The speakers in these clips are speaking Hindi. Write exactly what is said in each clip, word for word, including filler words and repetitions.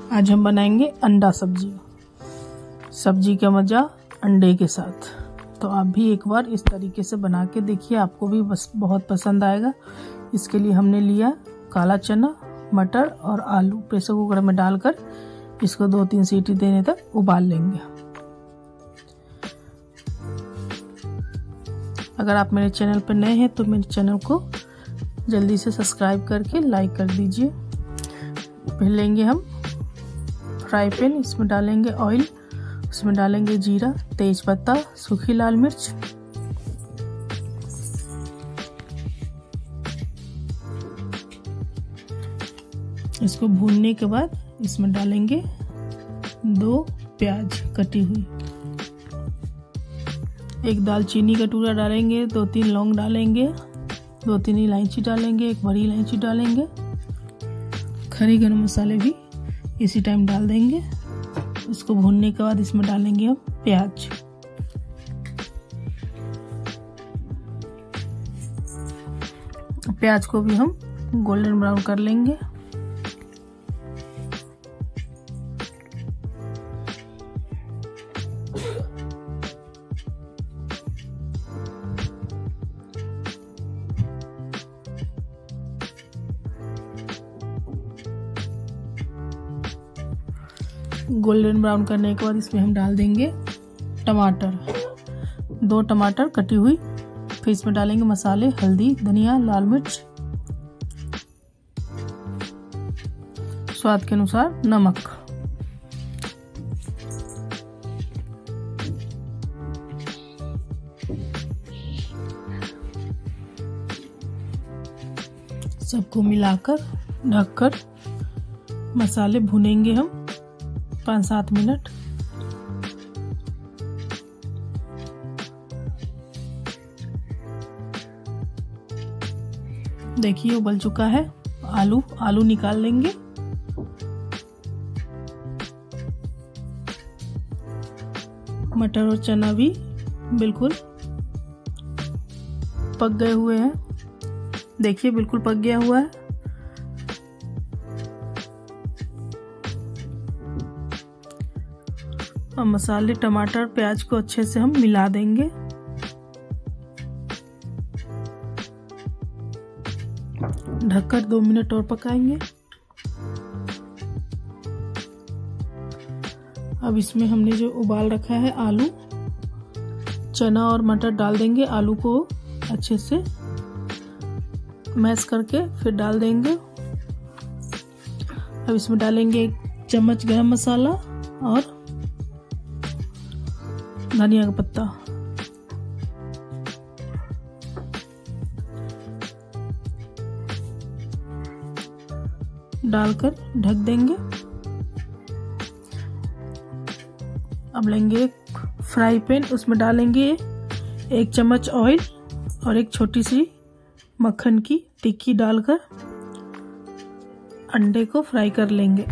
आज हम बनाएंगे अंडा सब्जी। सब्जी का मज़ा अंडे के साथ। तो आप भी एक बार इस तरीके से बना के देखिए, आपको भी बस बहुत पसंद आएगा। इसके लिए हमने लिया काला चना, मटर और आलू। प्रेशर कुकर में डालकर इसको दो तीन सीटी देने तक उबाल लेंगे। अगर आप मेरे चैनल पर नए हैं तो मेरे चैनल को जल्दी से सब्सक्राइब करके लाइक कर दीजिए। फिर लेंगे हम फ्राई पैन, इसमें डालेंगे ऑयल, उसमें डालेंगे जीरा, तेज पत्ता, सूखी लाल मिर्च, इसको भूनने के बाद इसमें डालेंगे दो प्याज कटी हुई, एक दालचीनी का टुकड़ा डालेंगे, दो तीन लौंग डालेंगे, दो तीन इलायची डालेंगे, एक बड़ी इलायची डालेंगे, खड़े गरम मसाले भी इसी टाइम डाल देंगे। इसको भूनने के बाद इसमें डालेंगे हम प्याज। प्याज को भी हम गोल्डन ब्राउन कर लेंगे। गोल्डन ब्राउन करने के बाद इसमें हम डाल देंगे टमाटर, दो टमाटर कटी हुई। फिर इसमें डालेंगे मसाले, हल्दी, धनिया, लाल मिर्च, स्वाद के अनुसार नमक। सबको मिलाकर ढककर मसाले भुनेंगे हम पाँच सात मिनट। देखिए उबल चुका है। आलू आलू निकाल लेंगे। मटर और चना भी बिल्कुल पक गए हुए हैं। देखिए बिल्कुल पक गया हुआ है। और मसाले, टमाटर, प्याज को अच्छे से हम मिला देंगे। ढककर दो मिनट और पकाएंगे। अब इसमें हमने जो उबाल रखा है आलू, चना और मटर डाल देंगे। आलू को अच्छे से मैश करके फिर डाल देंगे। अब इसमें डालेंगे एक चम्मच गरम मसाला और धनिया का पत्ता। डालकर ढक देंगे। अब लेंगे एक फ्राई पैन, उसमें डालेंगे एक चम्मच ऑयल और एक छोटी सी मक्खन की टिक्की डालकर अंडे को फ्राई कर लेंगे।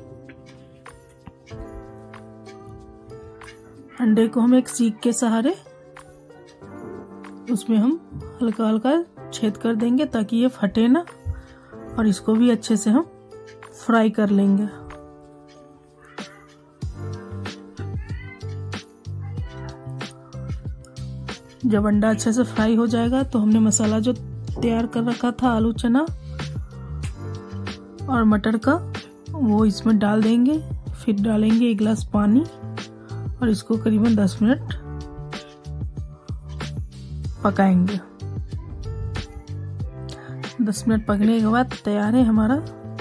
अंडे को हम एक सीख के सहारे उसमें हम हल्का हल्का छेद कर देंगे ताकि ये फटे ना, और इसको भी अच्छे से हम फ्राई कर लेंगे। जब अंडा अच्छे से फ्राई हो जाएगा तो हमने मसाला जो तैयार कर रखा था आलू, चना और मटर का, वो इसमें डाल देंगे। फिर डालेंगे एक गिलास पानी और इसको करीबन दस मिनट पकाएंगे। दस मिनट पकने के बाद तैयार है हमारा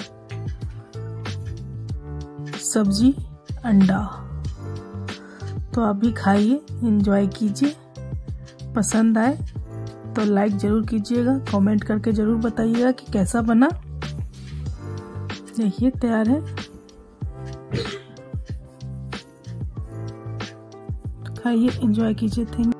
सब्जी अंडा। तो आप भी खाइए, एंजॉय कीजिए। पसंद आए तो लाइक जरूर कीजिएगा, कमेंट करके जरूर बताइएगा कि कैसा बना। देखिए तैयार है। खाइए, एंजॉय कीजिए। थैंक